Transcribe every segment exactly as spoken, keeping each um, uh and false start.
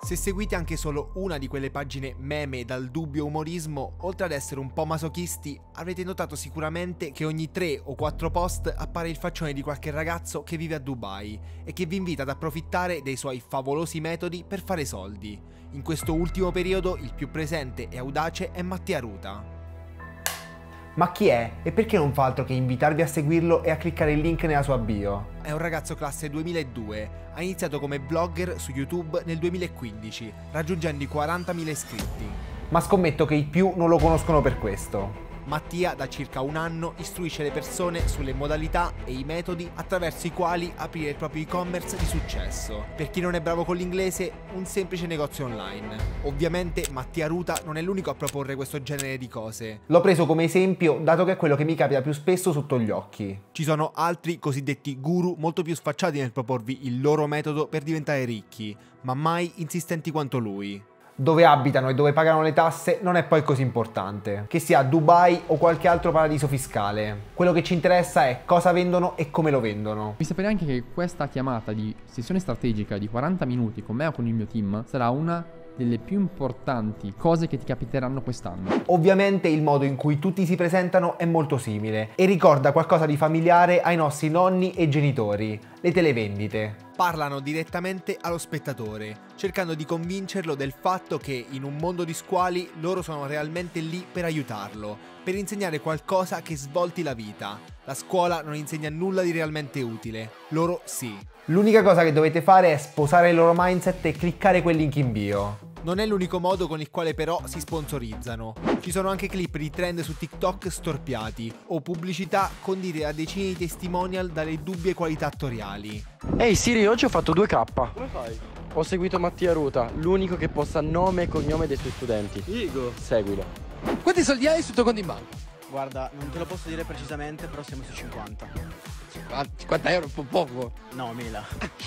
Se seguite anche solo una di quelle pagine meme dal dubbio umorismo, oltre ad essere un po' masochisti, avrete notato sicuramente che ogni tre o quattro post appare il faccione di qualche ragazzo che vive a Dubai e che vi invita ad approfittare dei suoi favolosi metodi per fare soldi. In questo ultimo periodo il più presente e audace è Mattia Ruta. Ma chi è e perché non fa altro che invitarvi a seguirlo e a cliccare il link nella sua bio? È un ragazzo classe duemiladue, ha iniziato come vlogger su YouTube nel duemilaquindici, raggiungendo i quarantamila iscritti. Ma scommetto che i più non lo conoscono per questo. Mattia da circa un anno istruisce le persone sulle modalità e i metodi attraverso i quali aprire il proprio e-commerce di successo. Per chi non è bravo con l'inglese, un semplice negozio online. Ovviamente Mattia Ruta non è l'unico a proporre questo genere di cose. L'ho preso come esempio dato che è quello che mi capita più spesso sotto gli occhi. Ci sono altri cosiddetti guru molto più sfacciati nel proporvi il loro metodo per diventare ricchi, ma mai insistenti quanto lui. Dove abitano e dove pagano le tasse non è poi così importante, che sia Dubai o qualche altro paradiso fiscale. Quello che ci interessa è cosa vendono e come lo vendono. Vi sapete anche che questa chiamata di sessione strategica di quaranta minuti con me o con il mio team sarà una delle più importanti cose che ti capiteranno quest'anno. Ovviamente il modo in cui tutti si presentano è molto simile e ricorda qualcosa di familiare ai nostri nonni e genitori, le televendite. Parlano direttamente allo spettatore, cercando di convincerlo del fatto che in un mondo di squali loro sono realmente lì per aiutarlo, per insegnare qualcosa che svolti la vita. La scuola non insegna nulla di realmente utile, loro sì. L'unica cosa che dovete fare è sposare il loro mindset e cliccare quel link in bio. Non è l'unico modo con il quale però si sponsorizzano. Ci sono anche clip di trend su TikTok storpiati o pubblicità condite a decine di testimonial dalle dubbie qualità attoriali. Ehi Siri, oggi ho fatto due K. Come fai? Ho seguito Mattia Ruta, l'unico che posta nome e cognome dei suoi studenti. Figo. Seguilo. Quanti soldi hai sul tuo conto in banca? Guarda, non te lo posso dire precisamente, però siamo su cinquanta. cinquanta euro, un po' poco. No, mila.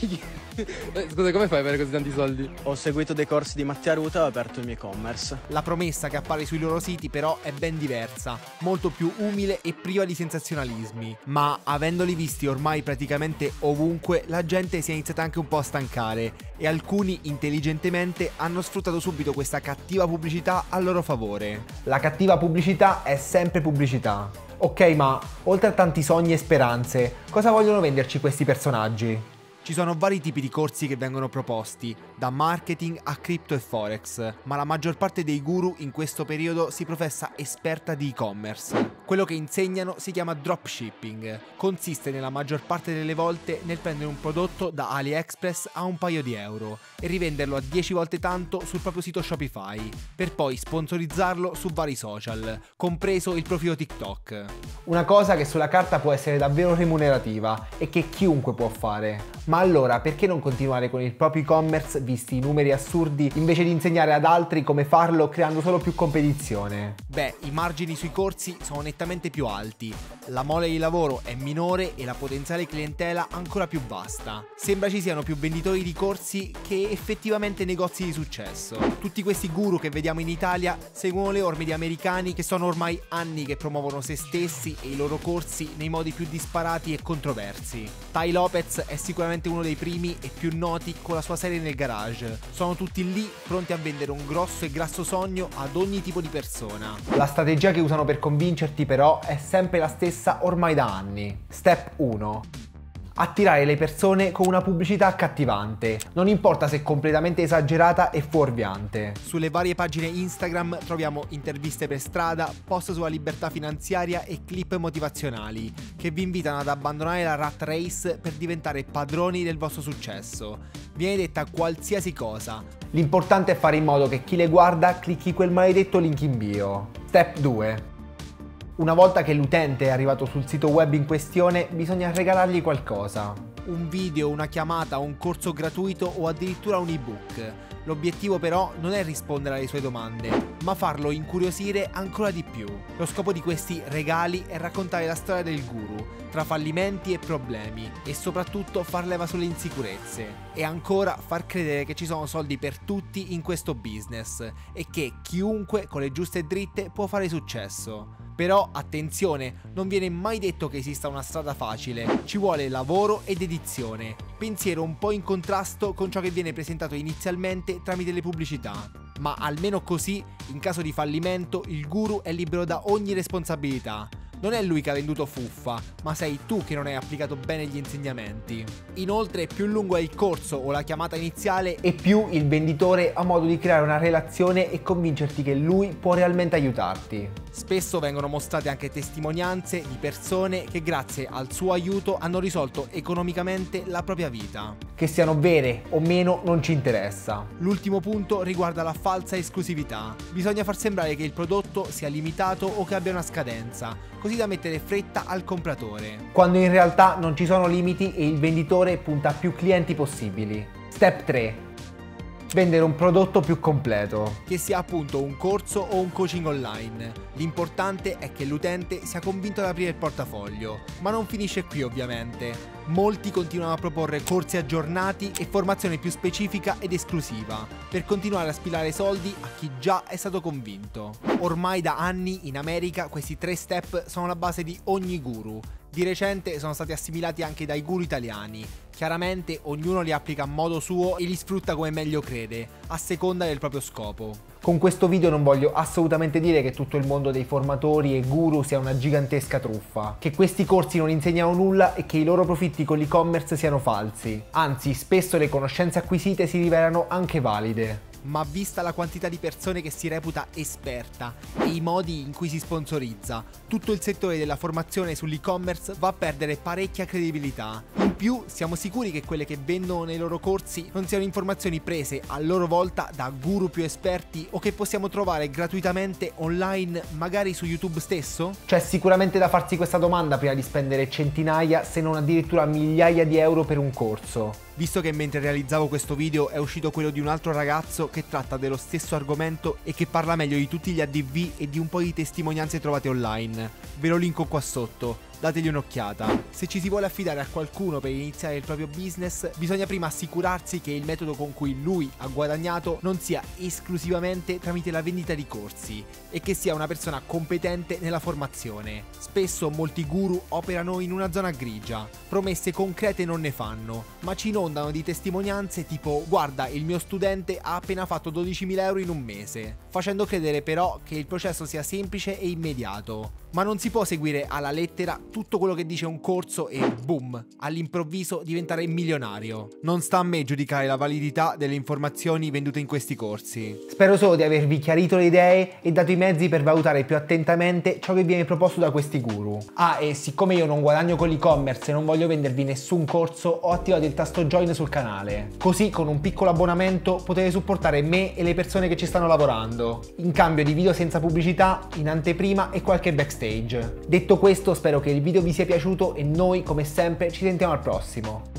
Scusa, come fai ad avere così tanti soldi? Ho seguito dei corsi di Mattia Ruta e ho aperto il mio e-commerce. La promessa che appare sui loro siti però è ben diversa, molto più umile e priva di sensazionalismi. Ma avendoli visti ormai praticamente ovunque, la gente si è iniziata anche un po' a stancare e alcuni intelligentemente hanno sfruttato subito questa cattiva pubblicità a loro favore. La cattiva pubblicità è sempre pubblicità. Ok, ma oltre a tanti sogni e speranze, cosa vogliono venderci questi personaggi? Ci sono vari tipi di corsi che vengono proposti, da marketing a cripto e forex, ma la maggior parte dei guru in questo periodo si professa esperta di e-commerce. Quello che insegnano si chiama dropshipping. Consiste nella maggior parte delle volte nel prendere un prodotto da AliExpress a un paio di euro e rivenderlo a dieci volte tanto sul proprio sito Shopify, per poi sponsorizzarlo su vari social, compreso il profilo TikTok. Una cosa che sulla carta può essere davvero remunerativa e che chiunque può fare. Ma allora perché non continuare con il proprio e-commerce visti i numeri assurdi invece di insegnare ad altri come farlo creando solo più competizione? Beh, i margini sui corsi sono nettamente più alti, la mole di lavoro è minore e la potenziale clientela ancora più vasta. Sembra ci siano più venditori di corsi che effettivamente negozi di successo. Tutti questi guru che vediamo in Italia seguono le orme di americani che sono ormai anni che promuovono se stessi e i loro corsi nei modi più disparati e controversi. Tai Lopez è sicuramente uno dei primi e più noti con la sua serie nel garage. Sono tutti lì pronti a vendere un grosso e grasso sogno ad ogni tipo di persona. La strategia che usano per convincerti però è sempre la stessa ormai da anni. Step uno. Attirare le persone con una pubblicità accattivante, non importa se completamente esagerata e fuorviante. Sulle varie pagine Instagram troviamo interviste per strada, post sulla libertà finanziaria e clip motivazionali che vi invitano ad abbandonare la rat race per diventare padroni del vostro successo. Viene detta qualsiasi cosa. L'importante è fare in modo che chi le guarda clicchi quel maledetto link in bio. Step due. Una volta che l'utente è arrivato sul sito web in questione, bisogna regalargli qualcosa. Un video, una chiamata, un corso gratuito o addirittura un ebook. L'obiettivo però non è rispondere alle sue domande, ma farlo incuriosire ancora di più. Lo scopo di questi regali è raccontare la storia del guru, tra fallimenti e problemi, e soprattutto far leva sulle insicurezze. E ancora far credere che ci sono soldi per tutti in questo business e che chiunque con le giuste dritte può fare successo. Però attenzione, non viene mai detto che esista una strada facile, ci vuole lavoro ed dedizione, pensiero un po' in contrasto con ciò che viene presentato inizialmente tramite le pubblicità. Ma almeno così, in caso di fallimento, il guru è libero da ogni responsabilità. Non è lui che ha venduto fuffa, ma sei tu che non hai applicato bene gli insegnamenti. Inoltre, più lungo è il corso o la chiamata iniziale, e più il venditore ha modo di creare una relazione e convincerti che lui può realmente aiutarti. Spesso vengono mostrate anche testimonianze di persone che grazie al suo aiuto hanno risolto economicamente la propria vita. Che siano vere o meno non ci interessa. L'ultimo punto riguarda la falsa esclusività. Bisogna far sembrare che il prodotto sia limitato o che abbia una scadenza, così da mettere fretta al compratore. Quando in realtà non ci sono limiti e il venditore punta a più clienti possibili. Step tre. Vendere un prodotto più completo. Che sia appunto un corso o un coaching online. L'importante è che l'utente sia convinto ad aprire il portafoglio. Ma non finisce qui ovviamente. Molti continuano a proporre corsi aggiornati e formazione più specifica ed esclusiva, per continuare a spilare soldi a chi già è stato convinto. Ormai da anni in America questi tre step sono la base di ogni guru. Di recente sono stati assimilati anche dai guru italiani. Chiaramente ognuno li applica a modo suo e li sfrutta come meglio crede, a seconda del proprio scopo. Con questo video non voglio assolutamente dire che tutto il mondo dei formatori e guru sia una gigantesca truffa, che questi corsi non insegnano nulla e che i loro profitti con l'e-commerce siano falsi. Anzi, spesso le conoscenze acquisite si rivelano anche valide. Ma vista la quantità di persone che si reputa esperta e i modi in cui si sponsorizza, tutto il settore della formazione sull'e-commerce va a perdere parecchia credibilità. In più, siamo sicuri che quelle che vendono nei loro corsi non siano informazioni prese a loro volta da guru più esperti o che possiamo trovare gratuitamente online, magari su YouTube stesso? C'è sicuramente da farsi questa domanda prima di spendere centinaia, se non addirittura migliaia di euro per un corso. Visto che mentre realizzavo questo video è uscito quello di un altro ragazzo che tratta dello stesso argomento e che parla meglio di tutti gli A D V e di un po' di testimonianze trovate online, ve lo linko qua sotto. Dategli un'occhiata. Se ci si vuole affidare a qualcuno per iniziare il proprio business, bisogna prima assicurarsi che il metodo con cui lui ha guadagnato non sia esclusivamente tramite la vendita di corsi e che sia una persona competente nella formazione. Spesso molti guru operano in una zona grigia, promesse concrete non ne fanno, ma ci inondano di testimonianze tipo guarda il mio studente ha appena fatto dodicimila euro in un mese, facendo credere però che il processo sia semplice e immediato. Ma non si può seguire alla lettera tutto quello che dice un corso e boom, all'improvviso diventare milionario. Non sta a me giudicare la validità delle informazioni vendute in questi corsi. Spero solo di avervi chiarito le idee e dato i mezzi per valutare più attentamente ciò che viene proposto da questi guru. Ah, e siccome io non guadagno con l'e-commerce e non voglio vendervi nessun corso, ho attivato il tasto join sul canale. Così con un piccolo abbonamento potete supportare me e le persone che ci stanno lavorando, in cambio di video senza pubblicità, in anteprima e qualche backstage. Detto questo, spero che il video vi sia piaciuto e noi come sempre ci sentiamo al prossimo.